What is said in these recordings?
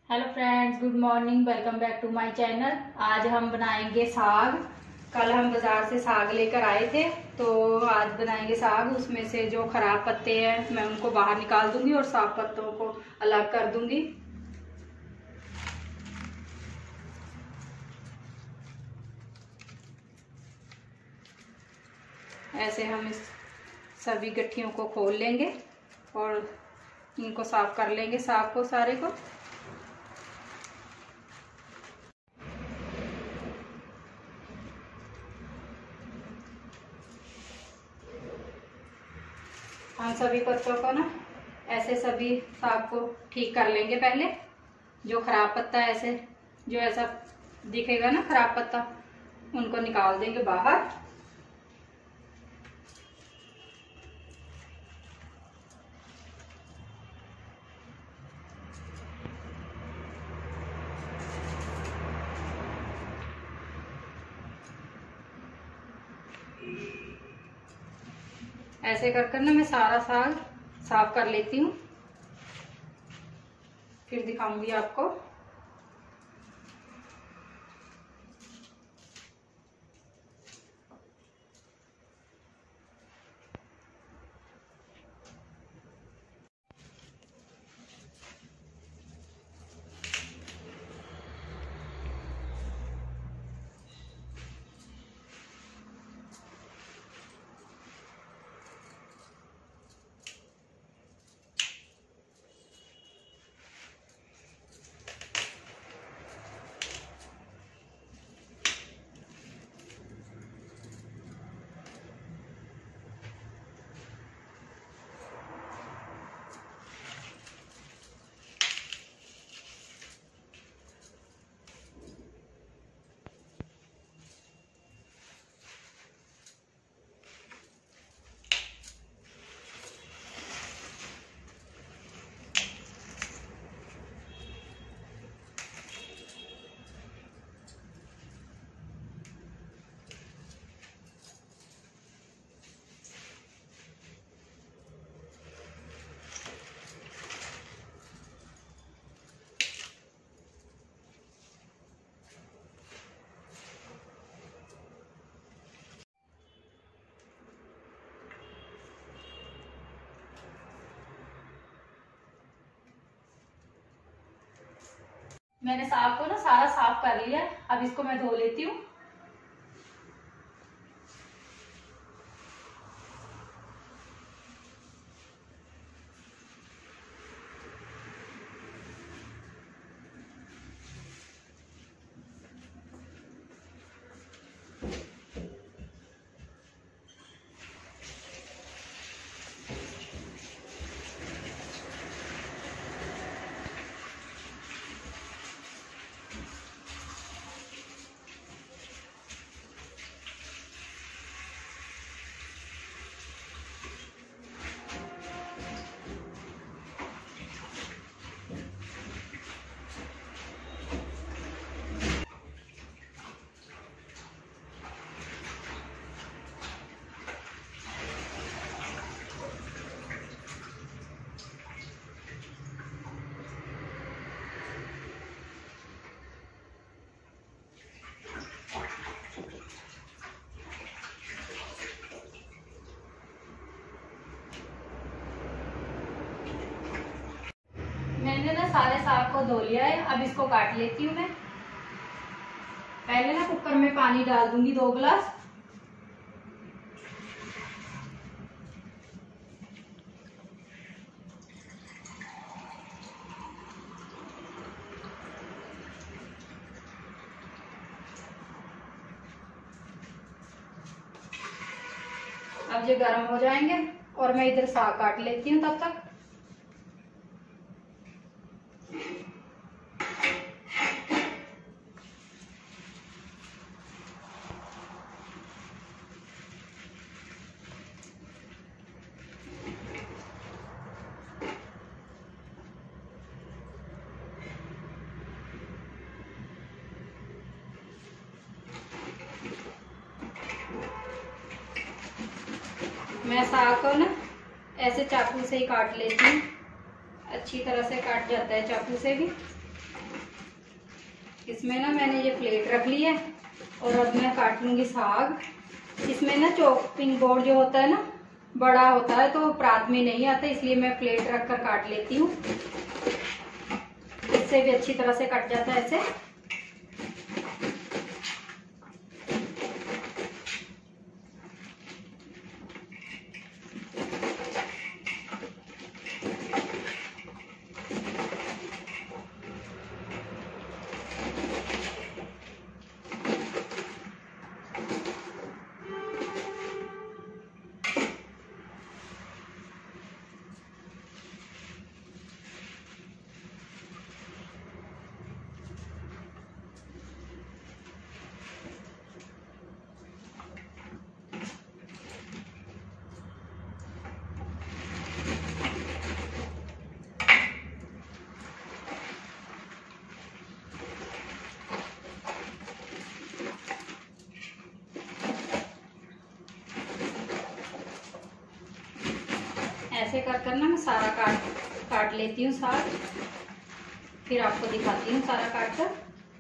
Hello friends, good morning. Welcome back to my channel. आज हम बनाएंगे साग। कल हम बाजार से साग लेकर आए थे, तो आज बनाएंगे साग। उसमें से जो खराब पत्ते हैं मैं उनको बाहर निकाल दूंगी और साफ पत्तों को अलग कर दूंगी। ऐसे हम इस सभी गट्ठियों को खोल लेंगे और इनको साफ कर लेंगे, साग को सारे को। हम सभी पत्तों को ना ऐसे सभी साग को ठीक कर लेंगे। पहले जो खराब पत्ता है, ऐसे जो ऐसा दिखेगा ना खराब पत्ता, उनको निकाल देंगे बाहर। ऐसे कर कर ना मैं सारा साग साफ कर लेती हूँ, फिर दिखाऊंगी आपको। मैंने साग को ना सारा साफ कर लिया। अब इसको मैं धो लेती हूँ। मैंने ना सारे साग को धो लिया है। अब इसको काट लेती हूँ मैं। पहले ना कुकर में पानी डाल दूंगी 2 गिलास। अब ये गर्म हो जाएंगे और मैं इधर साग काट लेती हूँ तब तक। मैं साग को ना ऐसे चाकू से ही काट लेती हूँ। अच्छी तरह से काट जाता है चाकू से भी। इसमें ना मैंने ये प्लेट रख ली है और अब मैं काट लूंगी साग। इसमें ना चॉपिंग बोर्ड जो होता है ना बड़ा होता है तो परात में नहीं आता, इसलिए मैं प्लेट रख कर काट लेती हूँ। इससे भी अच्छी तरह से कट जाता है ऐसे। ऐसे कर कर ना मैं सारा काट लेती हूँ साग, फिर आपको दिखाती हूँ सारा काट कर।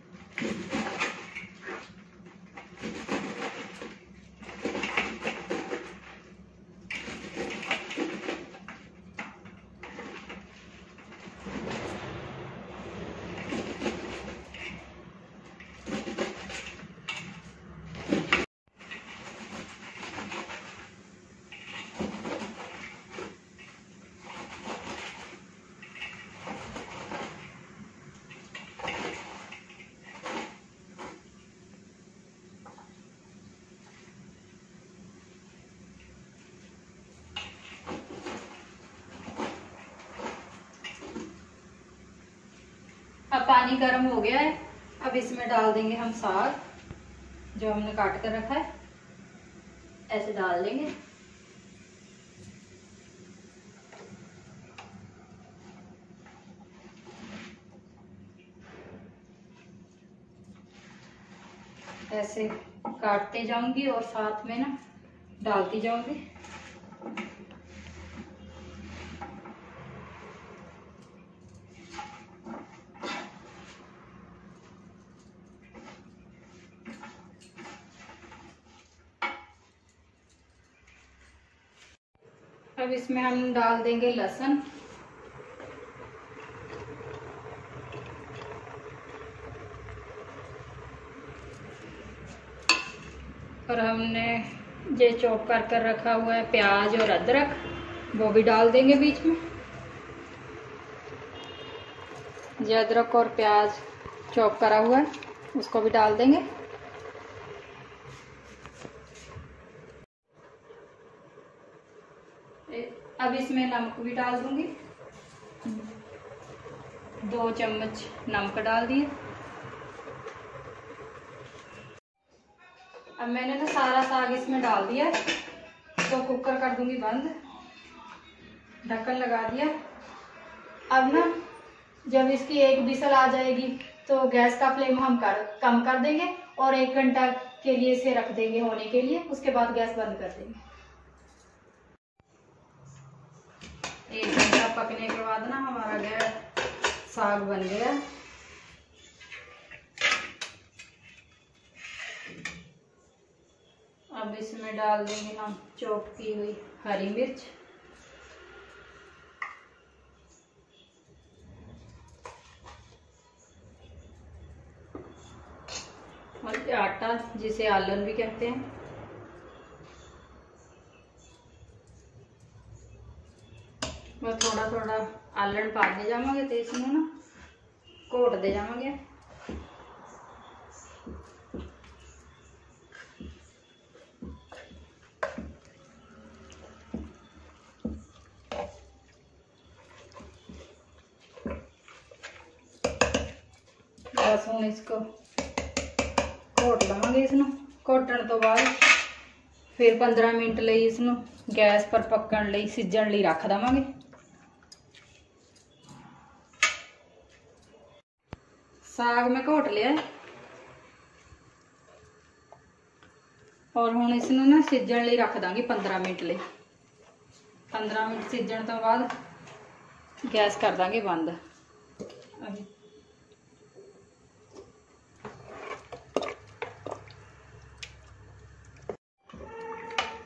अब पानी गर्म हो गया है, अब इसमें डाल देंगे हम साग जो हमने काट कर रखा है, ऐसे डाल देंगे। ऐसे काटते जाऊंगी और साथ में ना डालती जाऊंगी। अब इसमें हम डाल देंगे लहसुन। और हमने ये चॉप कर रखा हुआ है प्याज और अदरक, वो भी डाल देंगे बीच में। ये अदरक और प्याज चॉप करा हुआ है उसको भी डाल देंगे। अब इसमें नमक भी डाल दूंगी, 2 चम्मच नमक डाल दिए। अब मैंने ना सारा साग इसमें डाल दिया, तो कुकर कर दूंगी बंद, ढक्कन लगा दिया। अब ना जब इसकी 1 विसल आ जाएगी तो गैस का फ्लेम हम कम कर देंगे और 1 घंटा के लिए इसे रख देंगे होने के लिए, उसके बाद गैस बंद कर देंगे। 1 घंटा पकने के बाद ना हमारा गैस साग बन गया। अब इसमें डाल देंगे हम चॉप की हुई हरी मिर्च, और आटा जिसे आलन भी कहते हैं। मैं थोड़ा थोड़ा आलन पाते जावांगे तो इसमें ना घोटते जावांगे। बस हम इसको घोट लवांगे। इसनू घोटण तो बाद फिर 15 मिनट ਲਈ इसनू गैस पर पकण ਲਈ सिजण ਲਈ रख देवांगे। साग मैं घोट लिया और हुण इसनू ना सिजण ਲਈ रख दांगी 15 मिनट ਲਈ। 15 मिनट सिजण तो बाद गैस कर दांगे बंद।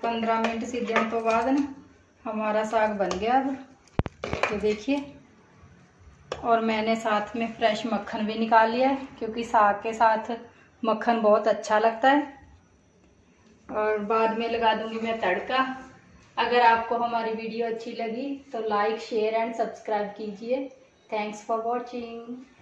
15 मिनट सीजने तो बाद ना हमारा साग बन गया। अब ये देखिए, और मैंने साथ में फ्रेश मक्खन भी निकाल लिया है, क्योंकि साग के साथ मक्खन बहुत अच्छा लगता है। और बाद में लगा दूंगी मैं तड़का। अगर आपको हमारी वीडियो अच्छी लगी तो लाइक, शेयर एंड सब्सक्राइब कीजिए। Thanks for watching.